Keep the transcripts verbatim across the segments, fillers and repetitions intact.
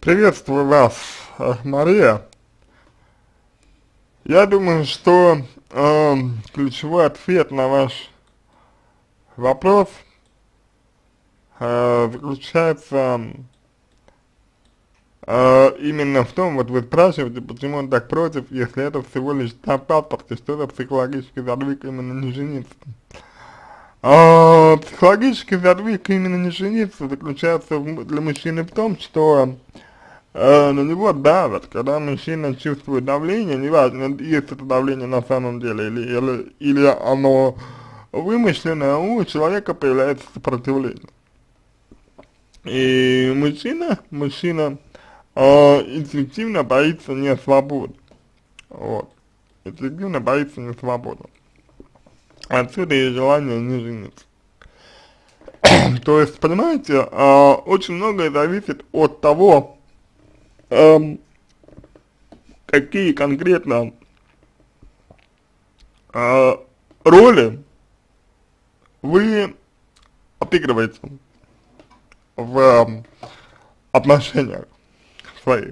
Приветствую вас, э, Мария. Я думаю, что э, ключевой ответ на ваш вопрос э, заключается э, именно в том, вот вы спрашиваете, почему он так против, если это всего лишь на паспорте, что это психологический задвиг именно не жениться. А, психологический задвиг именно не жениться заключается в, для мужчины в том, что Э, на него давят, когда мужчина чувствует давление, неважно, есть это давление на самом деле или, или, или оно вымышленное, у человека появляется сопротивление. И мужчина, мужчина э, инстинктивно боится не свободы, вот, инстинктивно боится не свободы. Отсюда и желание не жениться. То есть, понимаете, э, очень многое зависит от того, эм, какие конкретно э, роли вы отыгрываете в э, отношениях своих.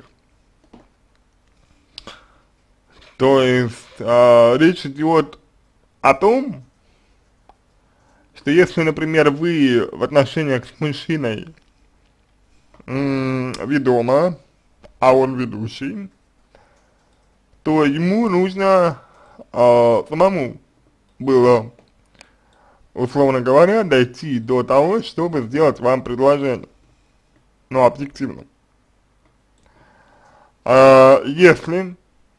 То есть э, речь идет о том, что если, например, вы в отношениях с мужчиной м, ведома, а он ведущий, то ему нужно э, самому было, условно говоря, дойти до того, чтобы сделать вам предложение, ну, объективно. А если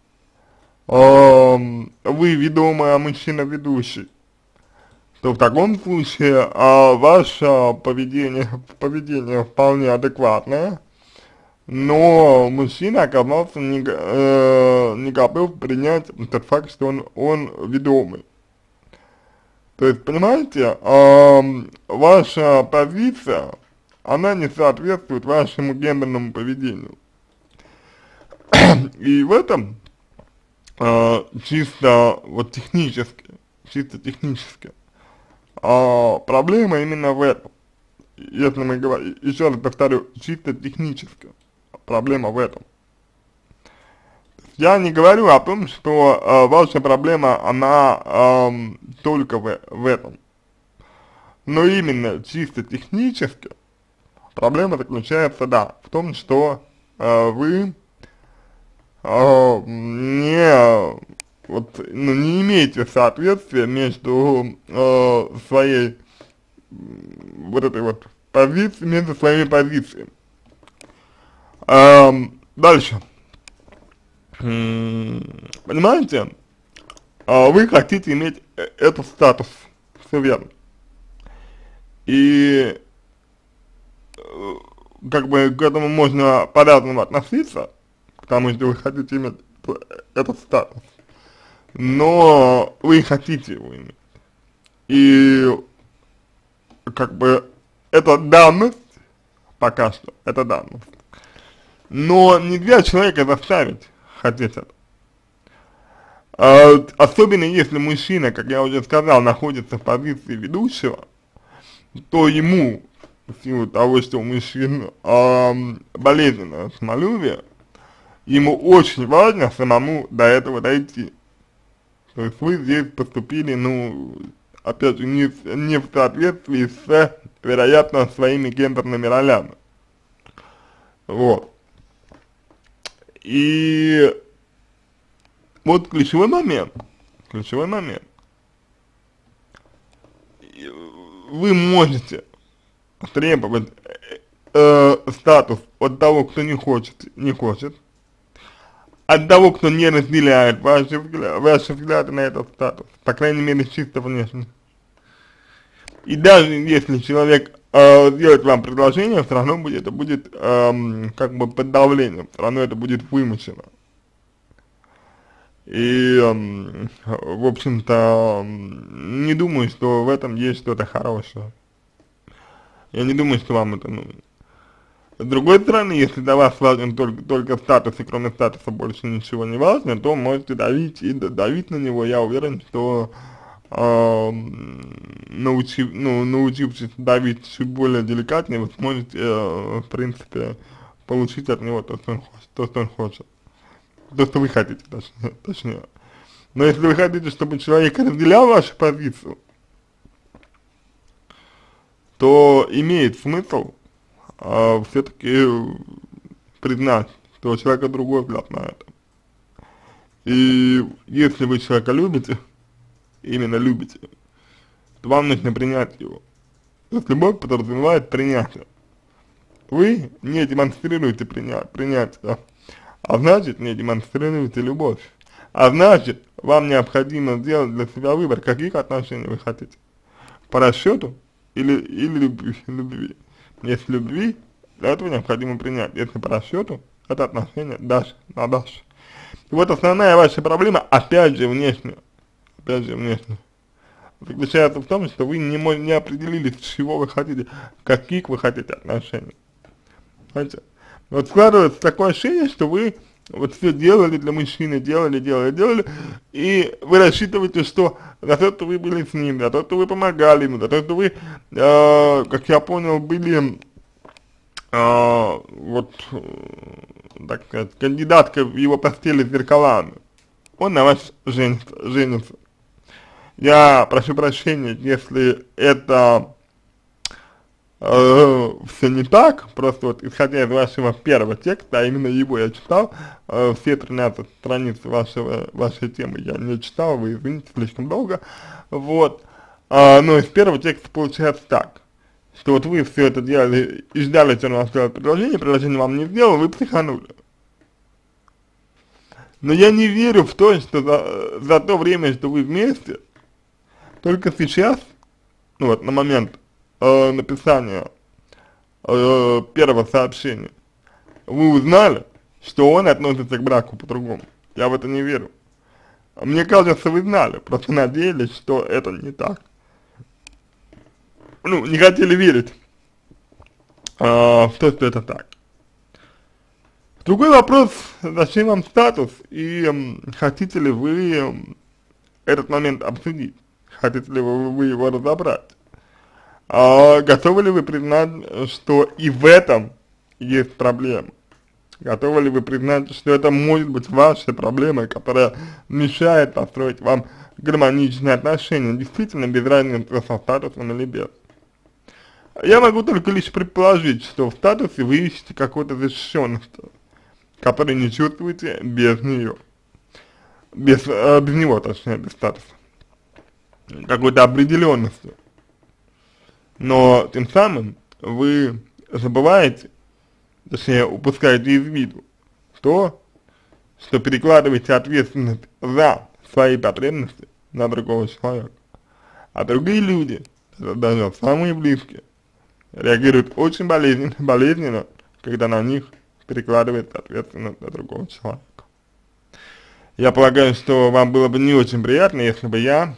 э, вы ведомый, а мужчина ведущий, то в таком случае э, ваше поведение, поведение вполне адекватное, но мужчина оказался не, э, не готов принять тот факт, что он, он ведомый. То есть, понимаете, э, ваша позиция, она не соответствует вашему гендерному поведению. И в этом э, чисто вот технически, чисто технически, э, проблема именно в этом. Если мы говорим, еще раз повторю, чисто технически, проблема в этом. Я не говорю о том, что э, ваша проблема, она э, только в, в этом. Но именно чисто технически проблема заключается, да, в том, что э, вы э, не, вот, ну, не имеете соответствия между э, своей вот этой вот позицией, между своими позициями. Эм, дальше. Понимаете, а вы хотите иметь э- этот статус, все верно. И э, как бы к этому можно по-разному относиться, к тому, что вы хотите иметь п- этот статус, но вы хотите его иметь. И как бы это данность, пока что, это данность. Но нельзя человека заставить хотеть это. А, особенно если мужчина, как я уже сказал, находится в позиции ведущего, то ему, в силу того, что у мужчин а, болезненное самолюбие, ему очень важно самому до этого дойти. То есть вы здесь поступили, ну, опять же, не, в- не в соответствии с, вероятно, своими гендерными ролями. Вот. И вот ключевой момент, ключевой момент. И Вы можете требовать э, статус от того, кто не хочет, не хочет, от того, кто не разделяет ваши, взгля ваши взгляды на этот статус, по крайней мере, чисто внешне. И даже если человек э, сделает вам предложение, все равно будет, это будет эм, как бы под давлением, все равно это будет вымучено. И, эм, в общем-то, не думаю, что в этом есть что-то хорошее. Я не думаю, что вам это нужно. С другой стороны, если для вас важен только, только статус, и кроме статуса больше ничего не важно, то можете давить и давить на него. Я уверен, что э, научив, ну, научившись давить чуть более деликатнее, вы сможете, э, в принципе, получить от него то, что он хочет, то, что он хочет, то, что вы хотите, точнее, точнее. Но если вы хотите, чтобы человек разделял вашу позицию, то имеет смысл э, все-таки признать, что у человека другой взгляд на это. И если вы человека любите, именно любите, то вам нужно принять его. То есть любовь подразумевает принятие. Вы не демонстрируете приня принятие, а значит не демонстрируете любовь. А значит, вам необходимо сделать для себя выбор, каких отношений вы хотите. По расчету или, или любви, любви. Если любви, для этого необходимо принять. Если по расчету, это отношение дальше, на дальше. И вот основная ваша проблема, опять же, внешняя. Опять же, внешняя. Заключается в том, что вы не, не определились, чего вы хотите, каких вы хотите отношений. Понимаете? Вот складывается такое ощущение, что вы вот все делали для мужчины, делали, делали, делали, и вы рассчитываете, что за то, что вы были с ним, за то, что вы помогали ему, за то, что вы, э, как я понял, были, э, вот, э, так сказать, кандидаткой в его постели с зеркалами, он на вас женится, женится. Я прошу прощения, если это э, все не так, просто вот исходя из вашего первого текста, а именно его я читал, э, все тринадцать страниц вашего, вашей темы я не читал, вы извините, слишком долго, вот, э, но из первого текста получается так, что вот вы все это делали и ждали, что он вам сделает предложение, предложение вам не сделал, вы психанули. Но я не верю в то, что за, за то время, что вы вместе, только сейчас, ну вот на момент э, написания э, первого сообщения, вы узнали, что он относится к браку по-другому. Я в это не верю. Мне кажется, вы знали, просто надеялись, что это не так. Ну, не хотели верить э, в то, что это так. Другой вопрос, зачем вам статус и э, хотите ли вы э, этот момент обсудить? Хотите ли вы, вы его разобрать? А, готовы ли вы признать, что и в этом есть проблема? Готовы ли вы признать, что это может быть вашей проблемой, которая мешает построить вам гармоничные отношения, действительно без разницы со статусом или без? Я могу только лишь предположить, что в статусе вы ищете какой-то защищенности, который не чувствуете без нее. Без, э, без него, точнее, без статуса. Какой-то определенностью. Но тем самым вы забываете, точнее упускаете из виду то, что перекладываете ответственность за свои потребности на другого человека. А другие люди, даже самые близкие, реагируют очень болезненно, болезненно, когда на них перекладывается ответственность за другого человека. Я полагаю, что вам было бы не очень приятно, если бы я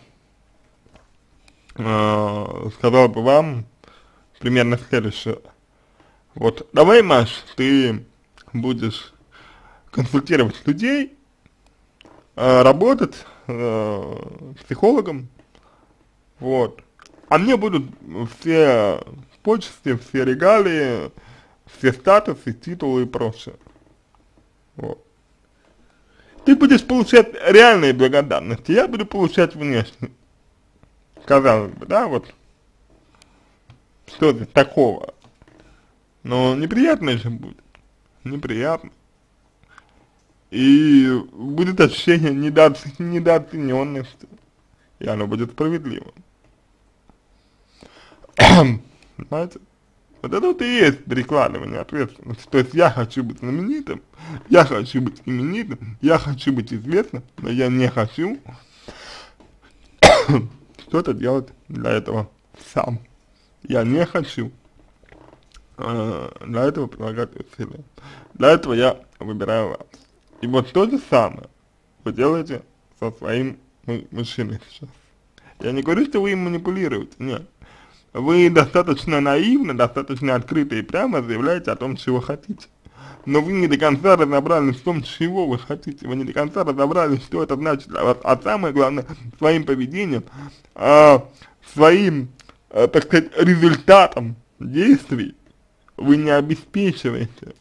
Uh, сказал бы вам примерно следующее. Вот, давай, Маш, ты будешь консультировать людей, uh, работать uh, психологом, вот, а мне будут все почести, все регалии, все статусы, титулы и прочее. Вот. Ты будешь получать реальные благодарности, я буду получать внешние. Казалось бы, да, вот, что-то такого, но неприятно же будет, неприятно, и будет ощущение недо, недооцененности, и оно будет справедливым, понимаете, вот это вот и есть перекладывание ответственности, то есть я хочу быть знаменитым, я хочу быть именитым, я хочу быть известным, но я не хочу что-то делать для этого сам. Я не хочу э, для этого прилагать усилия. Для этого я выбираю вас. И вот то же самое вы делаете со своим мужчиной сейчас. Я не говорю, что вы им манипулируете, нет. Вы достаточно наивно, достаточно открыто и прямо заявляете о том, чего хотите. Но вы не до конца разобрались в том, чего вы хотите, вы не до конца разобрались, что это значит для вас, а самое главное, своим поведением, э, своим, э, так сказать, результатом действий вы не обеспечиваете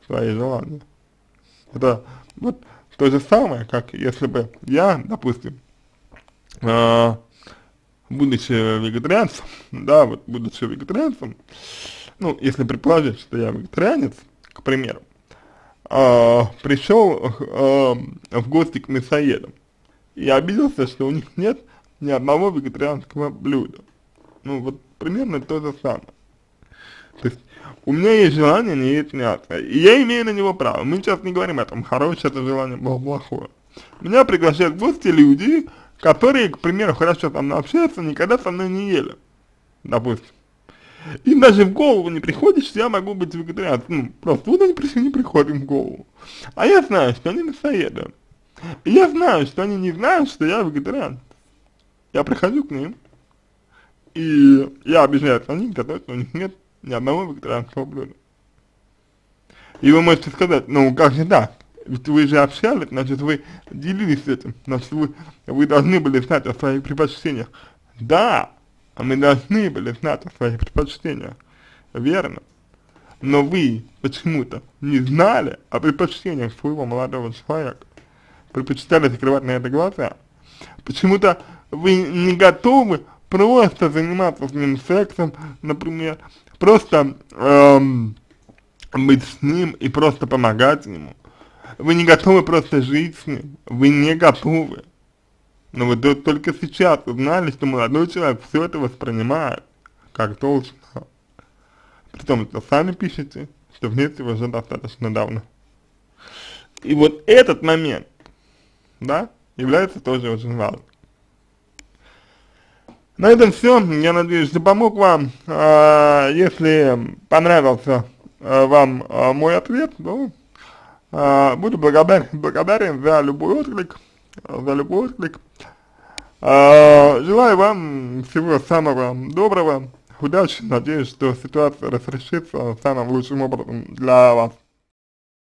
свои желания. Это вот то же самое, как если бы я, допустим, э, будучи вегетарианцем, да, вот будучи вегетарианцем, ну, если предположить, что я вегетарианец, к примеру, э, пришел э, в гости к мясоедам, и обиделся, что у них нет ни одного вегетарианского блюда. Ну, вот примерно то же самое. То есть, у меня есть желание не есть мясо, и я имею на него право. Мы сейчас не говорим о том, хорошее это желание было плохое. Меня приглашают в гости люди, которые, к примеру, хорошо со мной общаются, никогда со мной не ели, допустим. Им даже в голову не приходит, что я могу быть вегетарианцем. Ну, просто вот они пришли, не приходят им в голову. А я знаю, что они мясоеды. И я знаю, что они не знают, что я вегетарианец. Я прихожу к ним, и я обижаюсь на них за то, что у них нет ни одного вегетарианского блюда. И вы можете сказать, ну как же так? Ведь вы же общались, значит вы делились этим, значит вы, вы должны были знать о своих предпочтениях. Да, мы должны были знать о своих предпочтениях, верно. Но вы почему-то не знали о предпочтениях своего молодого человека, предпочитали закрывать на это глаза. Почему-то вы не готовы просто заниматься с ним сексом, например, просто эм, быть с ним и просто помогать ему. Вы не готовы просто жить с ним, вы не готовы. Но вы только сейчас узнали, что молодой человек все это воспринимает как должно. Притом, что сами пишете, что вместе вы уже достаточно давно. И вот этот момент, да, является тоже очень важным. На этом все. Я надеюсь, что помог вам. А, если понравился а, вам а, мой ответ, то а, буду благодарен, благодарен за любой отклик, за любой отклик. А, желаю вам всего самого доброго, удачи, надеюсь, что ситуация разрешится самым лучшим образом для вас.